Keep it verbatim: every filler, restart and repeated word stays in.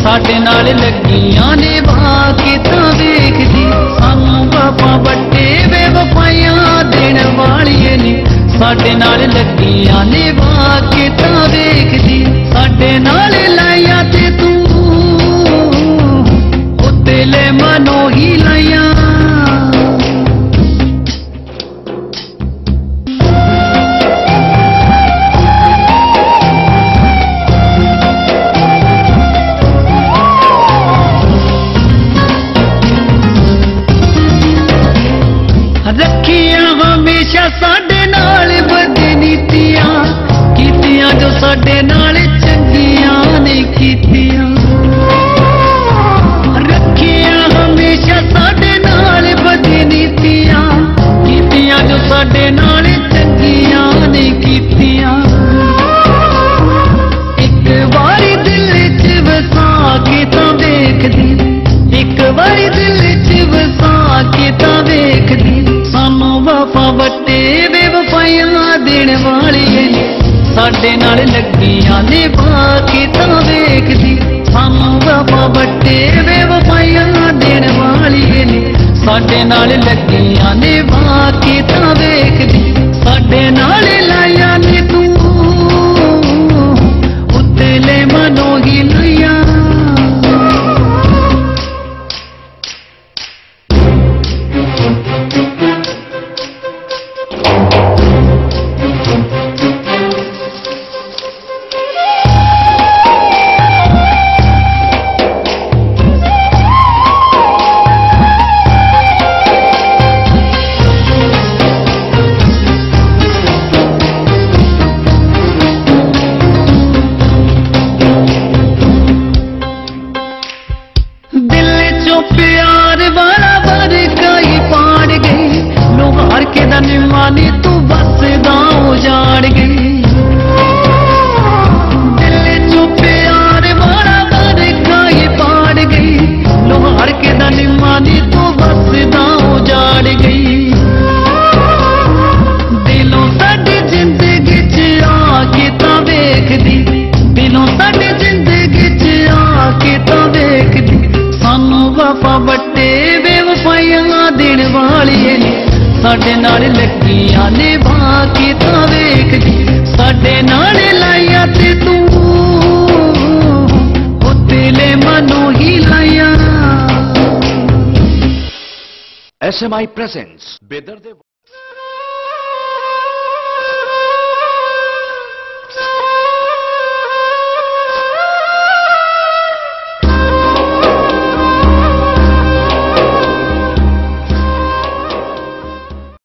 साडे नाल लगियां ने बाकी तां वेखदी सानू बाबा बट्टे बेवफाइयां देण वालिए ने साडे नाल लगियां ने बाकी तां वेखदी साडे नाल लाइया ते तू दिल मनो ही लाइया रखियां हमेशा साडे नाल बदनीतियां कीतियां जो साडे नाल चंगियां नहीं कीतियां रखियां हमेशा साडे नाल बदनीतियां कीतियां जो साडे नाल चंगियां नहीं कीतियां एक बारी दिल च वसा के तां वेखदी एक बारी दिल च वसा के तां वेखदी सानू वफा वट्टे बेवफाइयां देण वालिए ने साडे नाल लगियां ने बाकी तां वेखदी सानू वफा वट्टे बेवफाइयां देण वालिए ने साडे नाल लगियां ने बाकी तां वेखदी साडे नाल लाइया ने तू उतले मनो ही लाइया प्यार वाला बरका ही पाड़ गई लोहार के दन मानी तू बस दां उजाड़ गई दिल चो प्यार वाला बरका ही पाड़ गई लोहार के दन मानी तू बस दां उजाड़ गई दिलों साडी जिंदगी च आके तां वेखदी दिलों साडी जिंदगी च आके तां वेखदी सानू वफा वट्टे बेवफाइयां देण वालिए ने साडे नाल लगियां ने बाकी तां वेखदी साडे नाल लाइया ते तू दिले मनो ही लाइया। एस एम आई प्रेजेंट्स बेदर्द